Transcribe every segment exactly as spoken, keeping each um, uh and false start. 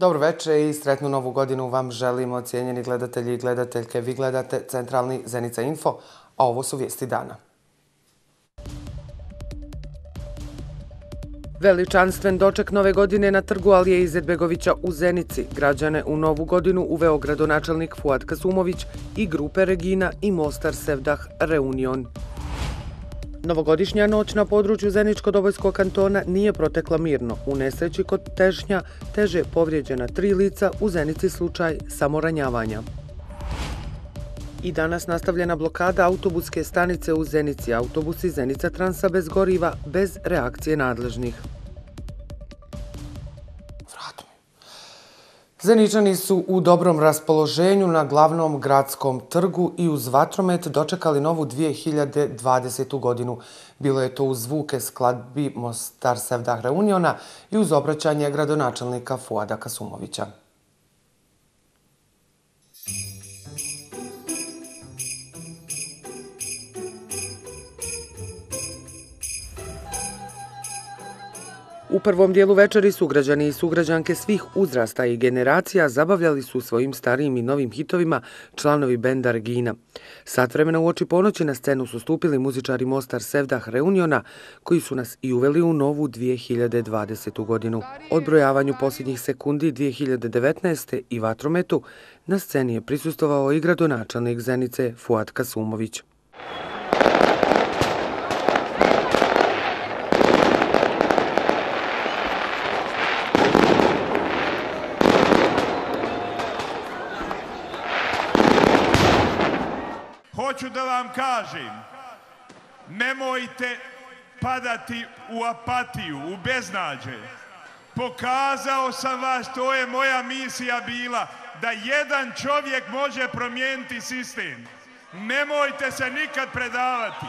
Dobro večer i sretnu novu godinu vam želimo, cijenjeni gledatelji i gledateljke. Vi gledate centralni Zenica Info, a ovo su vijesti dana. Veličanstven doček nove godine na trgu Alije Izetbegovića u Zenici. Građane u novu godinu uveo gradonačelnik Fuad Kasumović i grupe Regina i Mostar Sevdah Reunion. Novogodišnja noć na području Zeničko-Dobojskog kantona nije protekla mirno. U nesreći kod Težnja teže povrijeđena tri lica, u Zenici slučaj samoranjavanja. I danas nastavljena blokada autobuske stanice u Zenici. Autobusi Zenica Transa bez goriva, bez reakcije nadležnih. Zeničani su u dobrom raspoloženju na glavnom gradskom trgu i uz vatromet dočekali novu dvije hiljade dvadesetu. godinu. Bilo je to uz zvuke skladbi Mostar Sevdah Reuniona i uz obraćanje gradonačelnika Fuada Kasumovića. U prvom dijelu večeri sugrađani i sugrađanke svih uzrasta i generacija zabavljali su svojim starijim i novim hitovima članovi benda Regina. Sat vremena uoči ponoći na scenu su stupili muzičari Mostar Sevdah Reuniona, koji su nas i uveli u novu dvije hiljade dvadesetu. godinu. Odbrojavanju posljednjih sekundi dvije hiljade devetnaeste. i vatrometu na sceni je prisustvovao i gradonačelnik Zenice Fuad Kasumović. Hoću da vam kažem, nemojte padati u apatiju, u beznađe. Pokazao sam vas, to je moja misija bila, da jedan čovjek može promijeniti sistem. Nemojte se nikad predavati.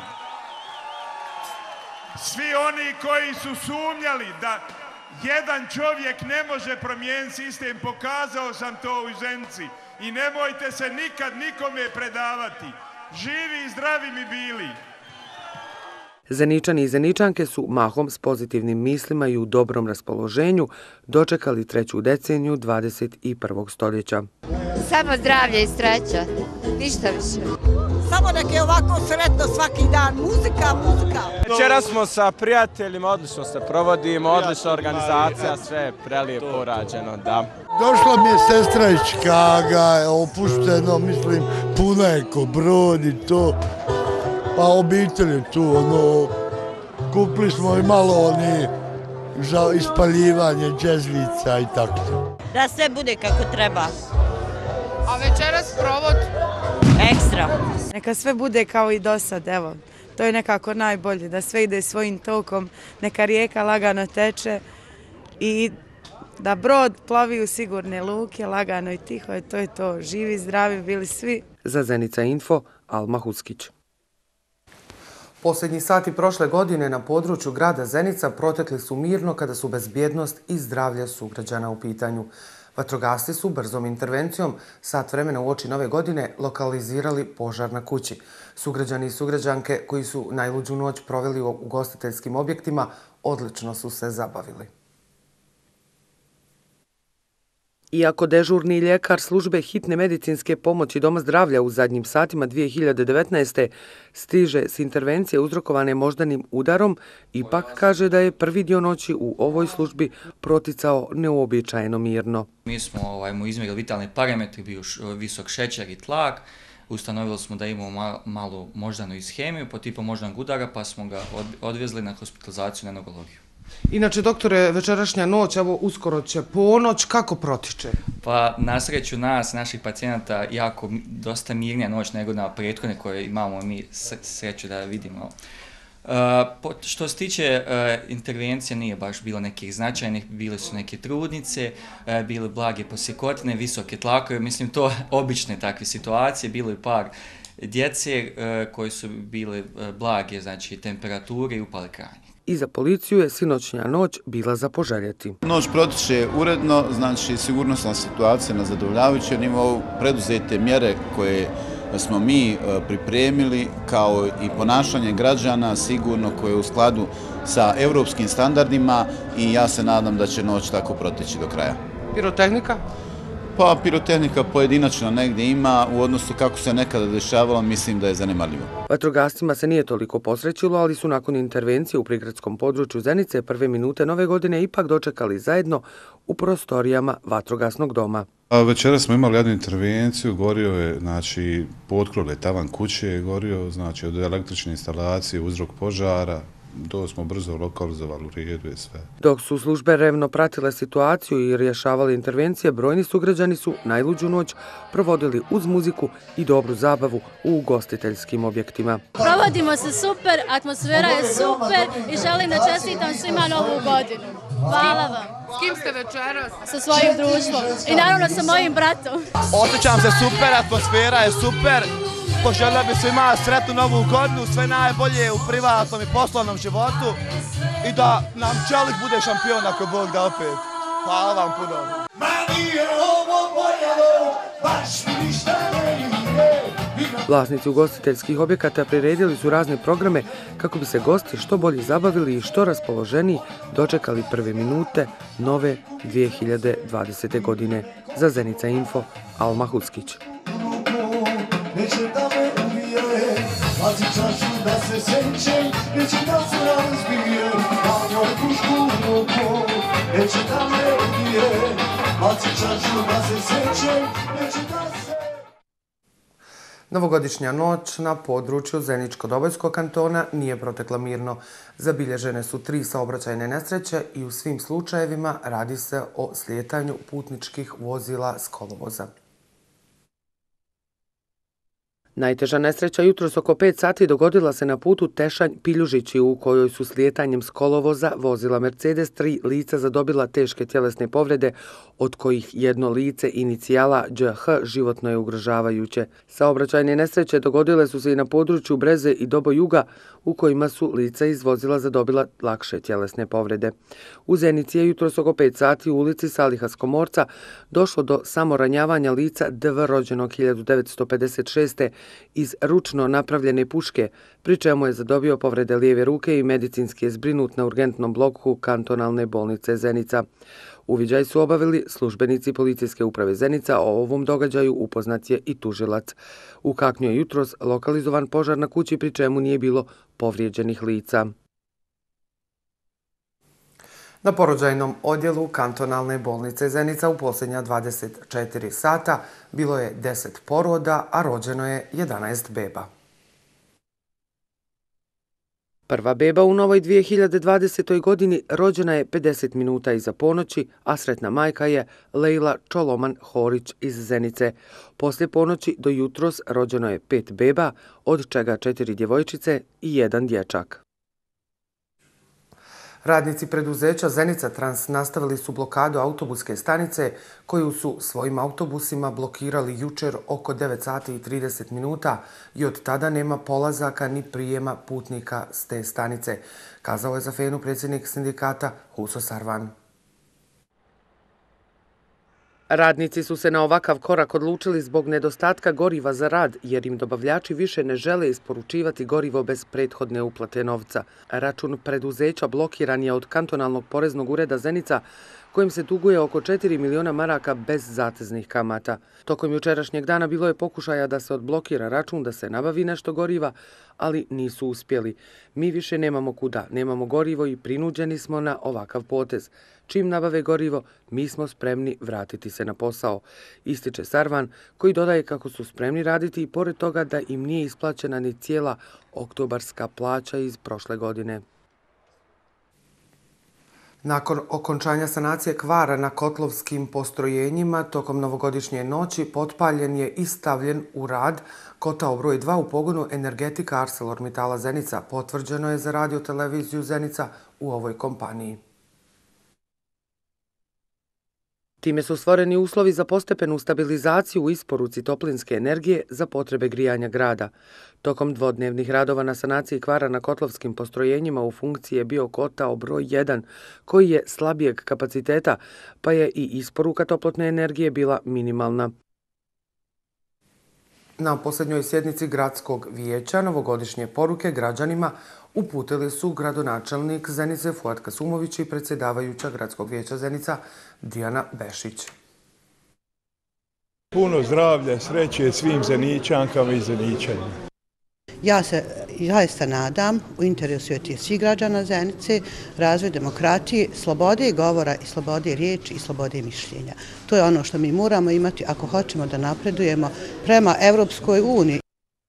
Svi oni koji su sumnjali da jedan čovjek ne može promijeniti sistem, pokazao sam to u Zenici. I nemojte se nikad nikome predavati. Živi i zdravi mi bili. Zeničani i Zeničanke su mahom s pozitivnim mislima i u dobrom raspoloženju dočekali treću deceniju dvadeset prvog stoljeća. Samo zdravlje i sreća, ništa više. Samo nek je ovako sretno svaki dan, muzika, muzika. Večera smo sa prijateljima, odlično se provodimo, odlična organizacija, sve je prelijepo urađeno, da. Došla mi je sestra iz Čikaga, opušteno, mislim, puno je ko brod i to. Pa obitelj je tu, ono, kupili smo i malo oni za ispaljivanje džezvica i tako. Da sve bude kako treba. A večeras provod? Ekstra. Neka sve bude kao i do sad, evo. To je nekako najbolje, da sve ide svojim tokom, neka rijeka lagano teče i da brod plovi u sigurne luke, lagano i tiho, to je to. Živi, zdravi bili svi. Za Zenica Info, Alma Huskić. Posljednji sati prošle godine na području grada Zenica protekli su mirno kada su bezbjednost i zdravlje sugrađana u pitanju. Vatrogasci su brzom intervencijom sat vremena uoči nove godine lokalizirali požar na kući. Sugrađani i sugrađanke koji su najluđu noć proveli u ugostiteljskim objektima odlično su se zabavili. Iako dežurni ljekar službe hitne medicinske pomoći Doma zdravlja u zadnjim satima dvije hiljade devetnaeste. stiže s intervencije uzrokovane moždanim udarom, ipak kaže da je prvi dio noći u ovoj službi proticao neuobičajeno mirno. Mi smo ovaj, mu izmjerili vitalne parametre, bio visok šećer i tlak, ustanovili smo da imamo malu moždanu ishemiju po tipu moždanog udara, pa smo ga odvezli na hospitalizaciju na neurologiju. Inače, doktore, večerašnja noć, evo uskoro će ponoć, kako protiče? Pa na sreću nas, naših pacijenata, jako dosta mirnija noć nego na prethodne koje imamo mi sreću da vidimo. Uh, po, što se tiče uh, intervencije, nije baš bilo nekih značajnih, bile su neke trudnice, uh, bile blage posjekotine, visoke tlakove, mislim to obične takve situacije, bilo je par djece uh, koji su bile uh, blage, znači temperature i upale kranje. I za policiju je sinoćnja noć bila za poželjeti. Noć protiče uredno, znači sigurnosna situacija na zadovoljavajućem nivou, preduzete mjere koje smo mi pripremili kao i ponašanje građana sigurno koje je u skladu sa europskim standardima i ja se nadam da će noć tako proteći do kraja. Pirotehnika? Pa pirotehnika pojedinačno negdje ima, u odnosu kako se nekada dešavalo, mislim da je zanemarljivo. Vatrogascima se nije toliko posrećilo, ali su nakon intervencije u prigradskom području Zenice prve minute nove godine ipak dočekali zajedno u prostorijama vatrogasnog doma. Večera smo imali jednu intervenciju, gorio je, znači, potkrov je tavan kuće je gorio, znači, od električne instalacije, uzrok požara, to smo brzo lokalizovali, u redu je sve. Dok su službe revno pratile situaciju i rješavali intervencije, brojni sugrađani su najluđu noć provodili uz muziku i dobru zabavu u ugostiteljskim objektima. Provodimo se super, atmosfera je super i želim da čestitam svima novu godinu. Hvala vam. S kim ste večeras? Sa svojim društvom i naravno sa mojim bratom. Osjećam se super, atmosfera je super. Poželio bi svima sretnu novu godinu, sve najbolje u privatnom i poslovnom životu i da nam Čelik bude šampion ako Bog da opet. Hvala vam puno. Vlasnici ugostiteljskih objekata priredili su razne programe kako bi se gosti što bolje zabavili i što raspoloženiji dočekali prve minute nove dvije hiljade dvadesete. godine. Za Zenica Info, Alma Huckić. Neće da me ubije, baci čašu da se sećem, neće da se razbije, da njoj pušku u oko. Neće da me ubije, baci čašu da se sećem, neće da se... Novogodišnja noć na području Zeničko-Dobojskog kantona nije protekla mirno. Zabilježene su tri saobraćajne nesreće i u svim slučajevima radi se o slijetanju putničkih vozila s kolovoza. Najteža nesreća jutros oko pet sati dogodila se na putu Tešanj-Piljužići u kojoj su slijetanjem s kolovoza vozila Mercedes tri lica zadobila teške tjelesne povrede, od kojih jedno lice inicijala Đ H životno je ugrožavajuće. Saobraćajne nesreće dogodile su se i na području Breze i Dobojuga u kojima su lica iz vozila zadobila lakše tjelesne povrede. U Zenici je jutros oko pet sati u ulici Saliha Skomorca došlo do samoranjavanja lica D V rođenog hiljadu devetsto pedeset šeste. iz ručno napravljene puške, pri čemu je zadobio povrede lijeve ruke i medicinski je zbrinut na urgentnom bloku kantonalne bolnice Zenica. Uviđaj su obavili službenici policijske uprave Zenica, o ovom događaju upoznat je i tužilac. U Kaknju je jutros lokalizovan požar na kući, pri čemu nije bilo povrijeđenih lica. Na porođajnom odjelu kantonalne bolnice Zenica u posljednja dvadeset četiri sata bilo je deset poroda, a rođeno je jedanaest beba. Prva beba u novoj dvije hiljade dvadesetoj. godini rođena je pedeset minuta iza ponoći, a sretna majka je Lejla Čoloman Horić iz Zenice. Poslije ponoći do jutros rođeno je pet beba, od čega četiri djevojčice i jedan dječak. Radnici preduzeća Zenica Trans nastavili su blokadu autobuske stanice koju su svojim autobusima blokirali jučer oko devet sati i trideset minuta i od tada nema polazaka ni prijema putnika s te stanice, kazao je za Fenu predsjednik sindikata Huso Sarvan. Radnici su se na ovakav korak odlučili zbog nedostatka goriva za rad, jer im dobavljači više ne žele isporučivati gorivo bez prethodne uplate novca. Račun preduzeća blokiran je od kantonalnog poreznog ureda Zenica, kojim se duguje oko četiri miliona maraka bez zateznih kamata. Tokom jučerašnjeg dana bilo je pokušaja da se odblokira račun, da se nabavi nešto goriva, ali nisu uspjeli. Mi više nemamo kuda, nemamo gorivo i prinuđeni smo na ovakav potez. Čim nabave gorivo, mi smo spremni vratiti se na posao, ističe Sarvan, koji dodaje kako su spremni raditi i pored toga da im nije isplaćena ni cijela oktobarska plaća iz prošle godine. Nakon okončanja sanacije kvara na kotlovskim postrojenjima, tokom novogodišnje noći potpaljen je i stavljen u rad kotao broj dva u pogonu Energetika ArcelorMittala Zenica, potvrđeno je za radioteleviziju Zenica u ovoj kompaniji. Time su stvoreni uslovi za postepenu stabilizaciju u isporuci toplinske energije za potrebe grijanja grada. Tokom dvodnevnih radova na sanaciji kvara na kotlovskim postrojenjima u funkciji je bio kotao broj jedan, koji je slabijeg kapaciteta, pa je i isporuka toplotne energije bila minimalna. Na posljednjoj sjednici gradskog vijeća novogodišnje poruke građanima uputili su gradonačelnik Zenice Fuad Kasumović i predsjedavajuća gradskog vijeća Zenica Dijana Bešić. Puno zdravlja, sreće svim Zeničankama i Zeničanima. Ja se zaista nadam u interesu svih građana Zenice, razvoj demokratije, slobode govora i slobode riječi i slobode mišljenja. To je ono što mi moramo imati ako hoćemo da napredujemo prema Evropskoj uniji.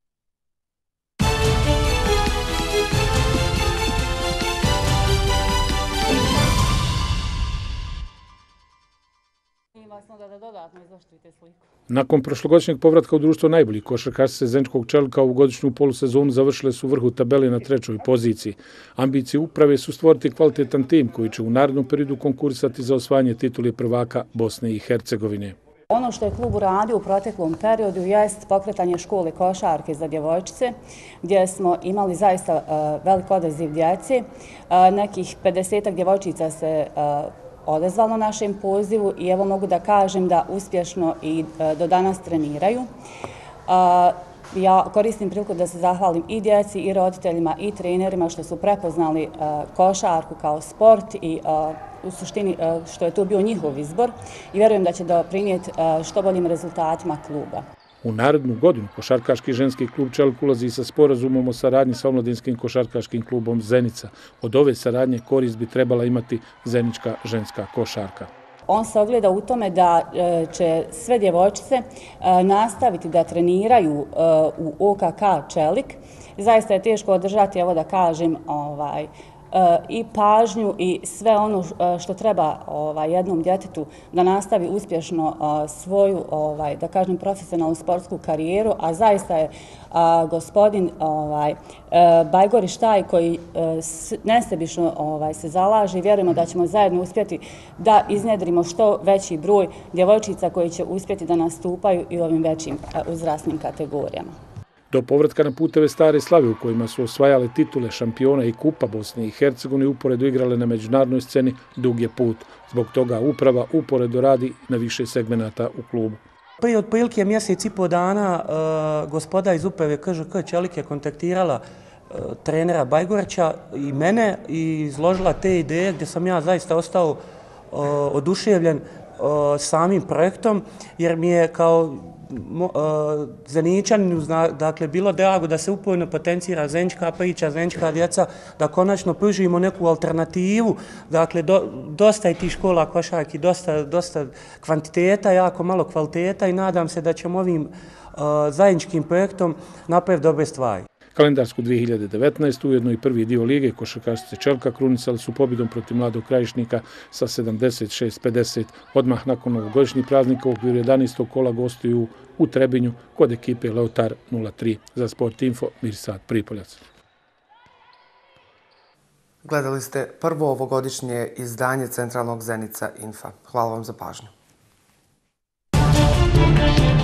Nakon prošlogodišnjeg povratka u društvo najboljih košarkašice Zeničkog Čelika ovu godišnju polusezonu završile su u vrhu tabele na trećoj poziciji. Ambicije uprave su stvoriti kvalitetan tim koji će u narednom periodu konkurisati za osvajanje titule prvaka Bosne i Hercegovine. Ono što je klub uradio u proteklom periodu jest pokretanje škole košarke za djevojčice, gdje smo imali zaista velik odaziv djece. Nekih pedesetak djevojčica se odazvalo našem pozivu i evo mogu da kažem da uspješno i do danas treniraju. Ja koristim priliku da se zahvalim i djeci i roditeljima i trenerima što su prepoznali košarku kao sport i u suštini što je to bio njihov izbor i vjerujem da će doprinijeti što boljim rezultatima kluba. U narednu godinu košarkaški ženski klub Čelik ulazi sa sporazumom o saradnji sa omladinskim košarkaškim klubom Zenica. Od ove saradnje korist bi trebala imati zenička ženska košarka. On se ogleda u tome da će sve djevojčice nastaviti da treniraju u O K K Čelik. Zaista je teško održati, evo da kažem, ovaj, i pažnju i sve ono što treba ovaj, jednom djetetu da nastavi uspješno svoju, ovaj, da kažem, profesionalnu sportsku karijeru, a zaista je a, gospodin ovaj, Bajgorić taj koji nesebično ovaj, se zalaže i vjerujemo da ćemo zajedno uspjeti da iznjedrimo što veći broj djevojčica koji će uspjeti da nastupaju i u ovim većim uzrasnim kategorijama. Do povratka na puteve stare slave u kojima su osvajale titule šampiona i kupa Bosne i Hercegovine uporedo igrale na međunarodnoj sceni dug je put. Zbog toga uprava uporedo radi na više segmenata u klubu. Prije otprilike mjesec i po dana uh, gospoda iz uprave K Ž K Čelik je kontaktirala uh, trenera Bajgorića i mene i izložila te ideje gdje sam ja zaista ostao uh, oduševljen uh, samim projektom jer mi je kao Zeničaninu, dakle, bilo drago da se upojno potencira zenička priča, zenička djeca, da konačno pružimo neku alternativu. Dakle, do, dosta je tih škola košarki, dosta, dosta kvantiteta, jako malo kvaliteta i nadam se da ćemo ovim uh, zajedničkim projektom napraviti dobre stvari. Kalendarsku dvije hiljade devetnaestu. ujedno i prvi dio lige košarkašice Čelika krunisali su pobjedom protiv Mladog Krajišnika sa sedamdeset šest pedeset. Odmah nakon novogodišnjih praznika u okviru jedanaestog kola gostuju u Trebinju kod ekipe Leotar nula tri. Za Sport Info, Mirsad Pripoljac. Gledali ste prvo ovogodišnje izdanje Centralnog Zenica Infa. Hvala vam za pažnju.